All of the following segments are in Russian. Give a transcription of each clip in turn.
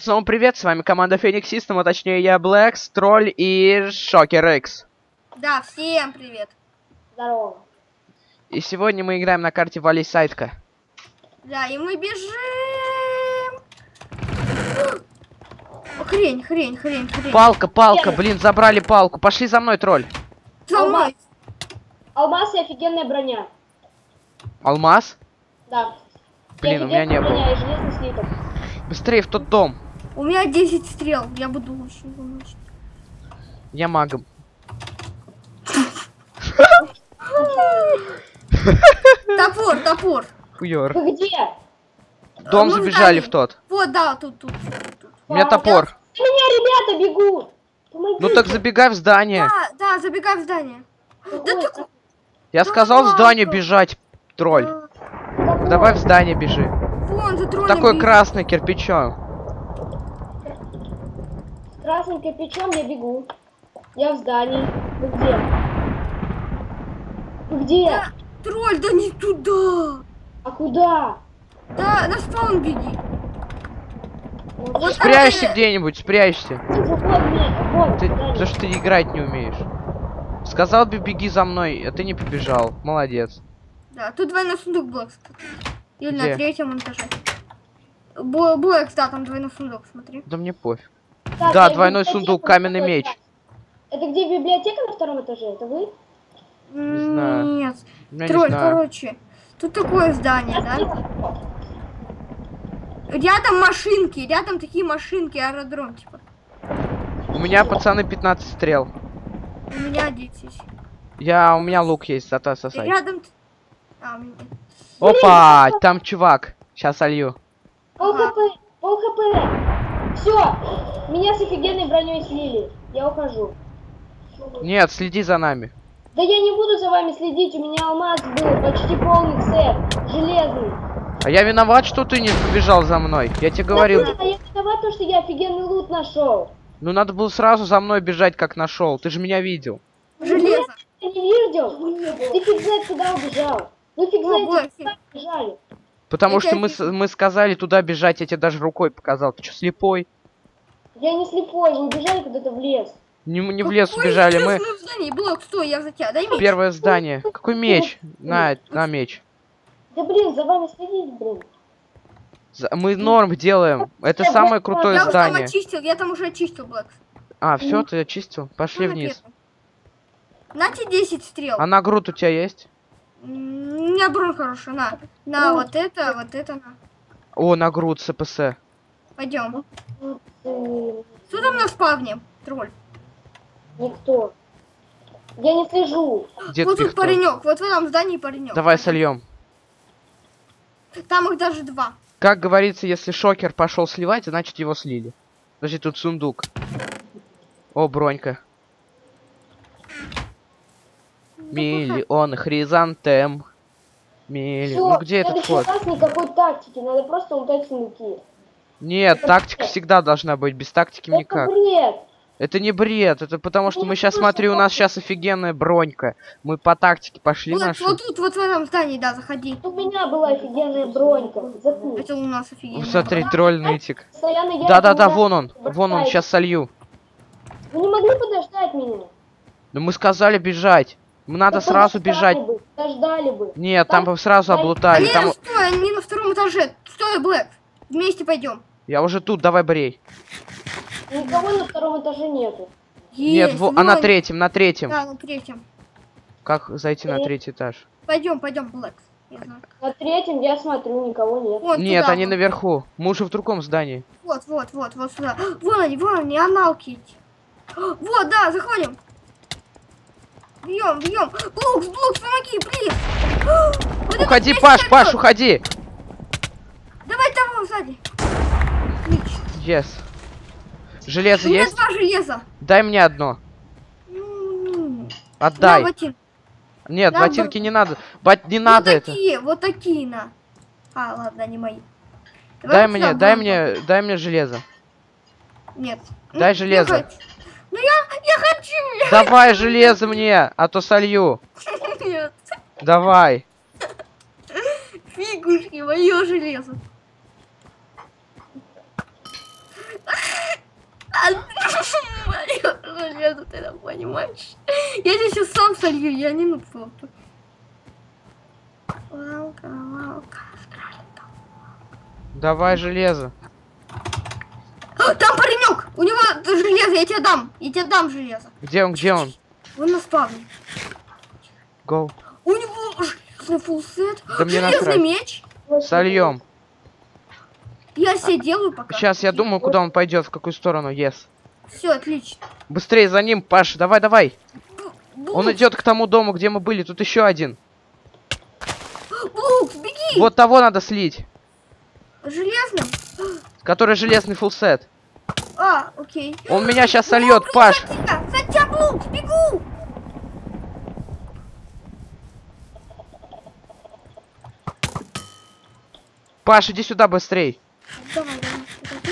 снова привет, с вами команда Phoenix System, а точнее я Блэкс, Тролль и Шокер Икс. Да, всем привет. Здорово. И сегодня мы играем на карте Валисайдка. Да, и мы бежим. Хрень. Палка, блин, забрали палку. Пошли за мной, Тролль. За мной. Алмаз и офигенная броня. Алмаз? Да. Блин, у меня не было. Броня и железный слиток. Быстрее в тот дом. У меня 10 стрел, я буду очень помочь. Я магом. Топор. Хуёр. Вы где? В дом Ну, забежали здание. в тот. Вот, да, тут. У меня топор. У меня ребята бегут. Помогите. Ну так забегай в здание. Да, забегай в здание. Какое? Да ты... Я сказал в здание бежать, Тролль. Какое? Давай в здание бежи. Вон, за троллем. Такой бежит. красный кирпичом. С красным кирпичом я бегу. Я в здании. Вы где? Вы где? Да, тролль, да не туда. А куда? Да, на спаун беги. Вот Спрячься там, где-нибудь, спрячься. Вот, Ты, здание. потому что ты играть не умеешь. Сказал бы, беги за мной, а ты не побежал. Молодец. Да, тут двойной сундук Блэкс. Или Где? на третьем этаже. Блэкс, да, там двойной сундук, смотри. Да мне пофиг. Так, Да, я двойной библиотеку сундук, на каменный второй меч. этаж. Это где библиотека на втором этаже? Это вы? знаю. Нет. Я не Тролль, знаю. короче. Тут такое здание, да? Рядом такие машинки, аэродром, типа. У меня, пацаны, 15 стрел. У меня 10. У меня лук есть, зато сосай. Рядом... А, у меня... Опа, там чувак. Сейчас солью. Пол Ага. хп. Все. Меня с офигенной броней слили. Я ухожу. Нет, следи за нами. Да я не буду за вами следить, у меня алмаз был почти полный сет, железный. А я виноват, что ты не побежал за мной. Я тебе говорил. А я виноват, то, что я офигенный лут нашел. Ну надо было сразу за мной бежать, как нашел. Ты же меня видел. Железо. Ты не видел? Ты фиг знает, куда убежал. Вы фиг знаете, Блэкс. куда убежали. Потому Я что тебя мы сказали туда бежать, я тебе даже рукой показал. Ты что, слепой? Я не слепой, вы убежали куда-то в лес. Не в лес Какой убежали, мы... честный в здании. Блок, стой, я за тебя. Дай меч. Первое здание. Какой меч? На меч. Да блин, за вами следить, блин. Мы норм делаем. Это самое крутое Я уже там здание. очистил, я там уже очистил, Блэкс. А, все, ты очистил? Пошли Ну, вниз. На тебе 10 стрел. А на груд у тебя есть? У меня бронь хорошая, на. На, вот это, на. О, на груд СПС. Пойдем. Ты- Что там на спавне, тролль? Никто. Я не слежу. Где Вот ты тут кто? паренек, вот в этом здании паренек. Давай сольем. Там их даже 2. Как говорится, если шокер пошел сливать, значит его слили. Подожди, тут сундук. О, бронька. Миллион хризантем. Ну где этот вход? вход? Никакой тактики, надо просто лутать сундуки. Нет, Это тактика бред. всегда должна быть. Без тактики никак. Это бред. Это не бред, это потому что мы сейчас, смотри, у нас сейчас офигенная бронька. Мы по тактике пошли Вот, наши. вот тут, вот в этом здании, да, заходи. У меня была офигенная бронька. Заткнись. Это у нас офигенно. Смотри, тролль нытик. Постоянно я Да-да-да, не вон он, бросаю. сейчас солью. Вы не могли подождать меня? Но мы сказали бежать. Надо Да сразу подождали бежать. бы, Подождали бы. Нет, там бы сразу облутали. Они, Там... стой, они на втором этаже. Стой, Блэк. Вместе пойдем. Я уже тут, давай брей. Никого на втором этаже нету. Нет, Есть, а на вон. третьем, на третьем. Да, на третьем. Как зайти на третий этаж? Пойдем, Блэк. Я знаю. На третьем я смотрю, никого нет. Вот Нет, туда, они вот. наверху. Мы уже в другом здании. Вот сюда. Вон они, аналки эти. Вот, да, заходим. Бьем. Блукс, помоги, плиз. Вот это Уходи, здесь Паш, сорвёт. Паш, уходи. Давай того сзади. Отлично. Yes. Железо У меня есть? 2 железа. Дай мне одно. На, Отдай. ботин. Нет, на, ботинки не надо. Не Вот надо это. вот такие на. А, ладно, не мои. Дай вот сюда мне, броньку. дай мне железо. Нет. Дай Я железо. хочу. Ну я хочу. Давай железо мне, а то солью. Нет. Давай. Фигушки, мое железо. Железо, ты там понимаешь? Я здесь сейчас сам солью, я не нуб просто. Давай железо. Там паренек! У него железо, я тебе дам. Я тебе дам железо. Где он, где он? Вон на спавне. Гоу. У него железный фулсет. Да мне Железный насрать. меч. Сольем. Я все делаю пока. Сейчас я думаю, куда он пойдет, в какую сторону. Yes. Все, отлично. Быстрее за ним, Паша, давай, давай. Блукс, Он идет к тому дому, где мы были. Тут еще один. Блукс, беги! Вот того надо слить. Железным? Который железный фулсет. А, окей. Он меня сейчас сольет, Паш. Хотя, Блукс, бегу! Паш, иди сюда быстрей. Давай, давай.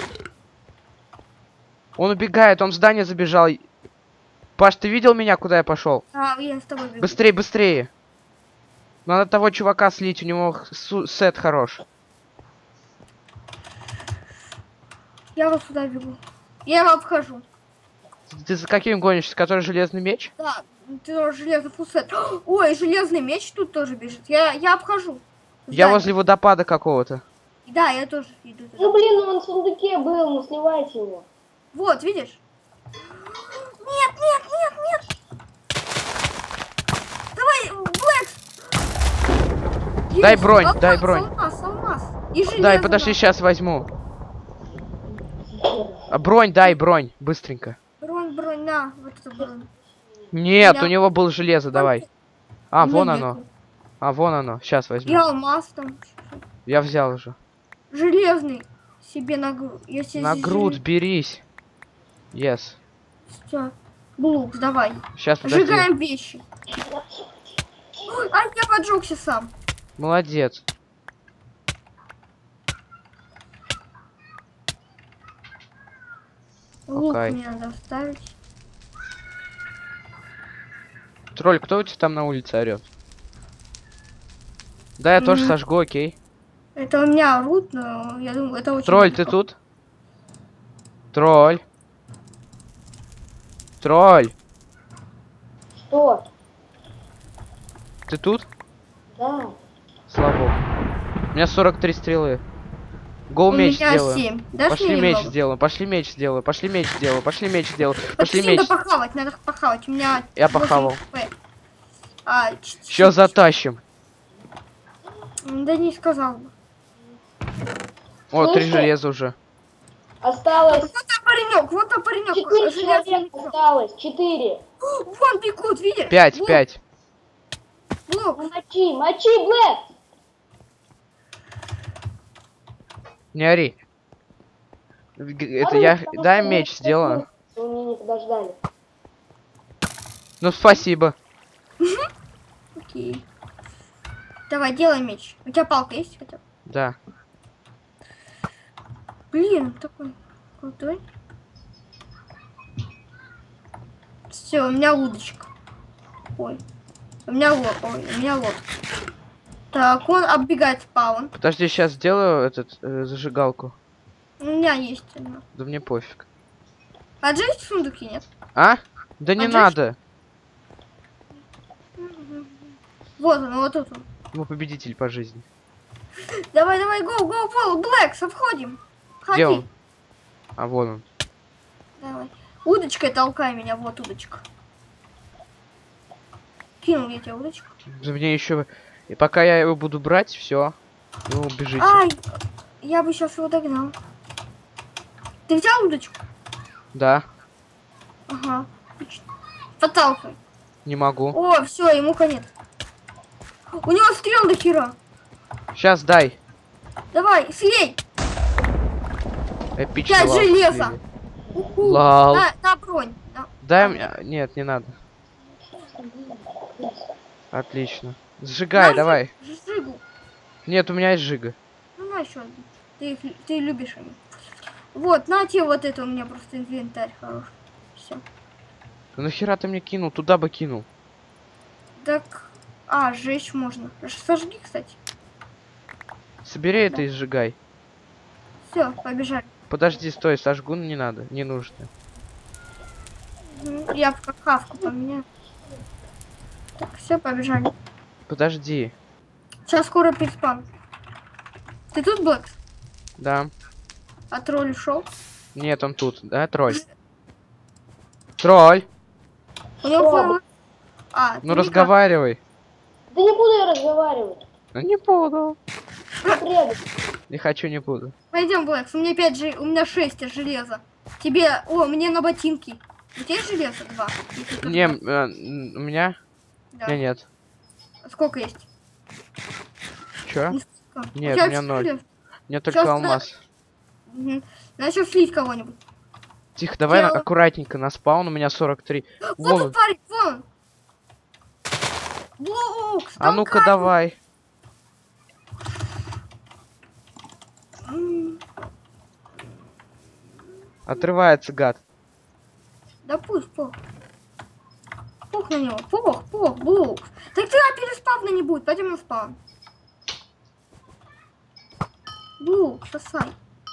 Он убегает, он в здание забежал. Паш, ты видел меня, куда я пошел? А, я с тобой бегу. Быстрее, быстрее. Надо того чувака слить, у него сет хорош. Я вот сюда бегу. Я его обхожу. Ты за каким гонишься? Который железный меч? Да, ты тоже железный фулсет. Ой, железный меч тут тоже бежит. Я обхожу. Я Здание. возле водопада какого-то. Да, я тоже иду туда. Ну блин, он в сундуке был, ну сливайте его. Вот, видишь? Нет, нет, нет, нет. Давай, Блэкс. Дай Есть, бронь, алмаз, дай бронь. Алмаз, алмаз. И железо. Дай, подожди, сейчас возьму. Бронь, дай, бронь, быстренько. Бронь, бронь, на, вот эту бронь. Нет, Да. у него было железо, давай. А, У меня вон нету. оно. А, вон оно. Сейчас И возьму. алмаз там. Я взял уже. Железный. Себе на грудь. Я себе На здесь грудь берись. Yes. Все. Блукс, давай. Сейчас, подожди. Сжигаем вещи. Ой, а я поджегся сам. Молодец. Лук Окей. мне надо вставить. Тролль, кто у тебя там на улице орет? Да, я тоже сожгу, окей. Это у меня орут, но я думаю, это очень... Тролль, ты тут? Тролль. Тролль, Что? ты тут? Да. Слава богу. У меня 43 стрелы. Гоу У меч меня сделаю. 7. Дашь Пошли мне меч немного? сделаю, пошли меч сделаю, пошли меч сделаю, пошли меч сделаю, пошли Подожди, меч. надо похавать, надо похавать. У меня... Я 8 похавал. хп. А, Сейчас затащим. Да не сказал бы. О, 3 Слышь, железа уже. Осталось Вот там паренек, вот там 4 паренек. человека осталось. 4. Вон бегут, видишь? 5, Вот, 5. вот. Мочи, мочи, Блэк! Не ори. Это я... Дай меч сделаю. Вы меня не подождали. Ну, спасибо. Окей. Давай, делай меч. У тебя палка есть хотя бы? Да. Блин, такой крутой. Все, у меня удочка. Ой. У меня лодка. Так, он оббегает спаун. Подожди, сейчас сделаю этот зажигалку. У меня есть она. Да мне пофиг. Поджечь в сундуке нет? А? Да не Поджечь? надо. Вот он, вот тут он. Мы победитель по жизни. Давай, давай, go, Блэкс, входим. Ходи. Где он? А, вон он. Давай. Удочкой толкай меня, вот удочка. Кинул я тебе удочку. Да мне еще... И пока я его буду брать, все. Ну, бежите. Ай, я бы сейчас его догнал. Ты взял удочку? Да, Ага. Отлично. Подталкивай. не могу. О, все, ему конец. У него стрел до хера. Сейчас дай. Давай, слей. Эпично. 5 лал железа. слили. Уху. Лал. На бронь. Дай мне... Нет, не надо. Отлично. Сжигай, давай. Жигу. Нет, у меня есть жига. Ну, на еще. Ты любишь они. Вот, на тебе вот это, у меня просто инвентарь хороший. Все. Да нахера ты мне кинул? Туда бы кинул. Так, а, сжечь можно. Сожги, кстати. Собери это и сжигай. Все, побежали. Подожди, стой, сожгу не надо, не нужно. Я в какавку поменяю. Так, все, побежали. Подожди. Сейчас скоро переспам. Ты тут, Блэк? Да. А тролль ушел? Нет, он тут, да, тролль? Тролль! У него Что? флаг. А, Ну ты никак. разговаривай. Да не буду я разговаривать. Ну не буду. Я преду. Не хочу, не буду. Пойдем, Блэкс, у меня 5 же, у меня 6 железа. Тебе, мне на ботинки. У тебя есть железо? 2. Не, у меня? Да. У меня нет. Сколько есть? Чё? Сколько? Нет, тебя у меня 0. желез. У меня только Сейчас алмаз. Угу. Начал слить кого-нибудь. Тихо, давай Я- аккуратненько на спаун, у меня 43. Вот Вон он, он. парень, вон. Блокс, А ну-ка давай. Отрывается, гад. Да пусть, пух. Пух на него, пух, Блокс. Так ты переспавна не будет, пойдем на спаун. Блокс, сосай.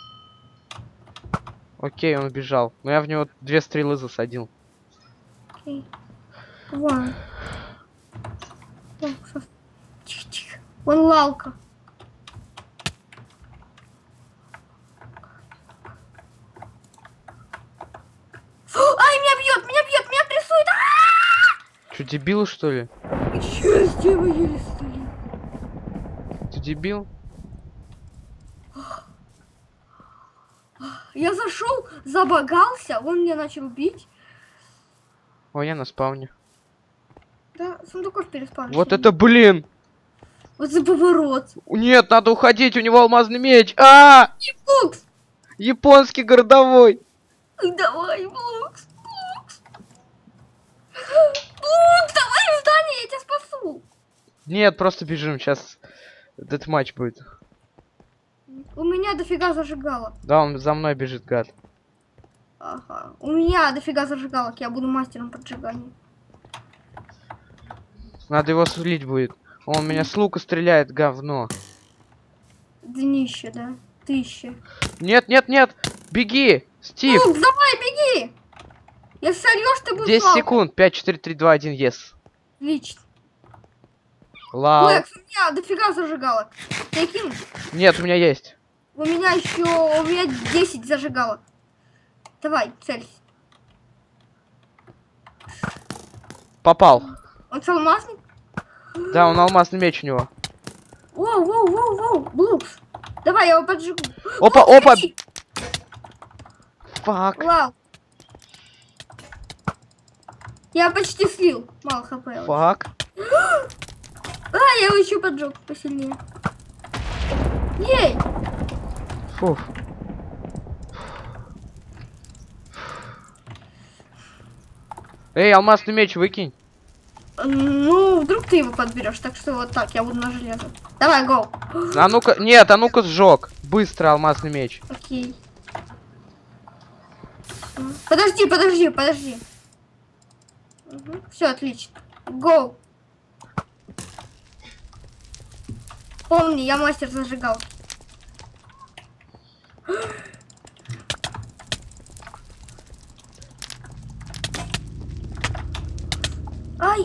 Окей, он убежал. Но я в него 2 стрелы засадил. Окей. Вон. Так, тихо. Вон лалка. Ай, меня прессует. Чё, дебил, что ли? Счастье, вы еле стали. Ты дебил? Я зашел, забагался, он меня начал бить. Ой, я на спауне. Да, сундуков переспал. Вот это, блин! Вот за поворот. Нет, надо уходить, у него алмазный меч. А! Блокс! Японский городовой. Давай, Блокс! Блокс, давай в здание, я тебя спасу. Нет, просто бежим, сейчас этот матч будет. У меня дофига зажигалок. Да, он за мной бежит, гад. Ага. У меня дофига зажигалок, я буду мастером поджигания. Надо его слить будет. Он меня с лука стреляет, говно. Днище, да? 1000. Нет, нет, нет! Беги! Стив! Блокс, давай, беги! Если сольешь, ты будешь 10 лалкой. секунд. 5, 4, 3, 2, 1, yes. Отлично. Лау. Блэкс, у меня дофига зажигалок. Ты кинь? Нет, у меня есть. У меня 10 зажигалок. Давай, целься. Попал. Он что, алмазник? Да, он алмазный меч у него. Воу, Блукс. Давай, я его поджигу. Опа, О, опа! лети! Фак. Вау. Я почти слил. Мало хп. Фак. Я его еще поджег посильнее. Ей! Фух. Эй, алмазный меч выкинь. Ну, вдруг ты его подберешь, так что вот так, я буду на железо. Давай, гоу. А ну-ка, нет, а ну-ка сжег. Быстро алмазный меч. Окей. Подожди. Все, отлично. Гоу. Помни, я мастер зажигалки. Ай.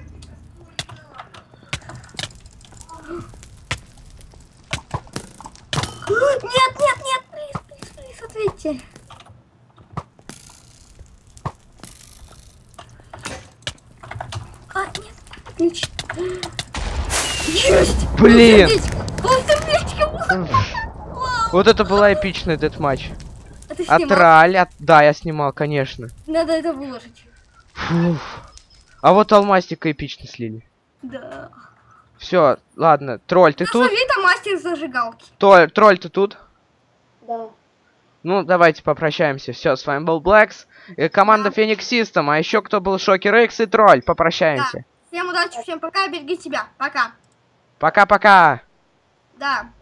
Нет, плиз, ответьте. Нет, отлично. Есть! Блин! Полсердечка! Вот это была эпичная дэтматч. А ты А снимал? траль, да, я снимал, конечно. Надо это выложить. Фух. А вот алмастика эпично слили. Да. Все, ладно. Тролль, ты тут? Назови там мастер зажигалки. Тролль, ты тут? Да. Ну, давайте попрощаемся. Все, с вами был Блэкс, команда Да. Phoenix System, а еще кто был Шокер Икс и Тролль. Попрощаемся. Всем удачи, всем пока, береги себя. Пока. Пока-пока. Да.